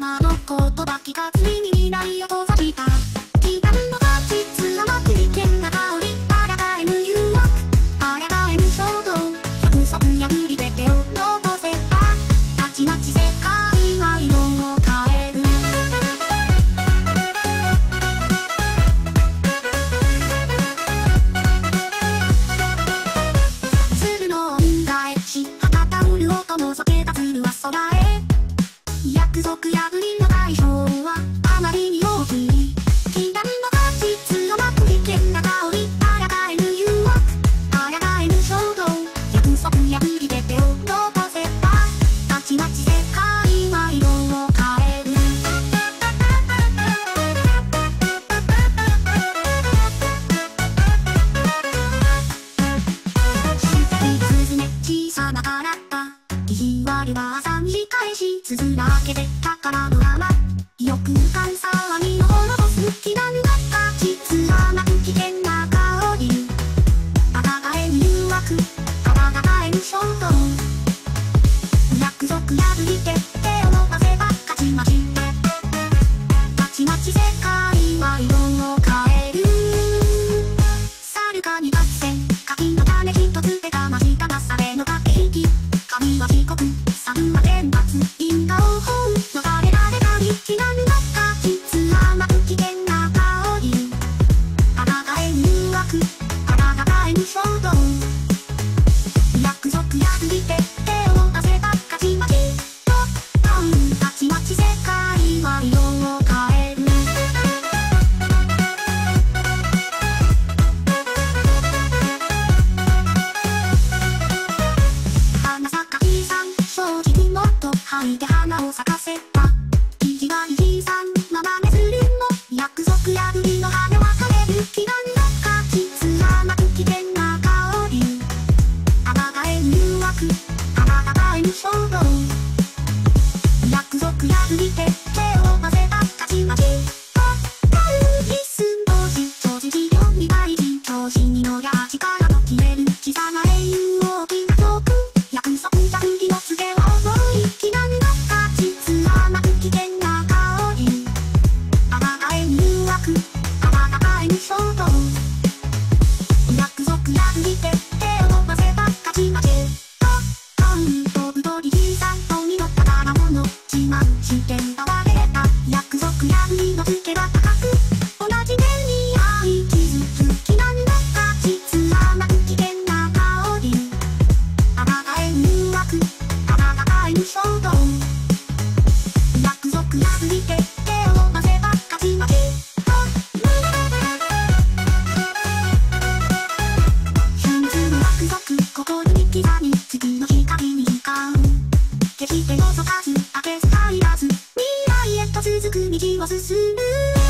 様の言葉気がついに未来を閉ざした。気分の実甘く危険な香り、抗えぬ誘惑、抗えぬ衝動、約束破りで手を残せば、たちまち世界は色を変える。鶴の恩返し、博多うる音のそけた鶴は空へ。約束破りの代償はあまりに大きい。禁断の実甘く危険な香り、抗えぬ誘惑、抗えぬ衝動、約束破りで手を残せば、たちまち世界は色を変える。静鈴ね小さなからった意地悪は朝に返しつづらけて宝の山、よく感騒ぎのほのぼす気がぬがった実甘く危険な香り、抗えぬ誘惑、抗えぬ衝動、約束破りで手を伸ばせば勝ちまち、たちまち世界は色を変える。猿かに合戦、柿の種一つでかましたなされの駆け引き、神は遅刻、猿は天罰、因果応報、逃れられた道がぬがった実甘く危険な香り、抗えぬ誘惑、抗えぬ衝動、約束破りで手を伸ばせば勝ち負け、たちまち世界は色を変える。花咲かじさん、正直もっと吐いて花を咲かせた。意地がいじさん、ままねするも約束破りの羽は枯れる。気がぬがった実甘く危険な香り、抗えぬ誘惑、抗えぬ衝動、約束破りで手を伸ばせば勝ち負け。リスン同士正直4に大事、調子に乗りゃ力の切れる小さな英雄大きな教訓、約束破りの告げは重い。気がぬがった実甘く危険な香り、抗えぬ誘惑、抗えぬ衝動、約束破りで手を伸ばせば勝ち負け。飛ぶ鳥じさんと実った宝物、自慢して奪われた約束破りの付けが高く、同じ手に合い傷つきがぬがった実甘く危険な香り、抗えぬ誘惑、抗えぬ衝動、約束破りで手を伸ばせば勝ち負け。瞬ずる約束心に刻み、次の光に光る。決して覗かず、開けず入らず、未来へと続く道を進む。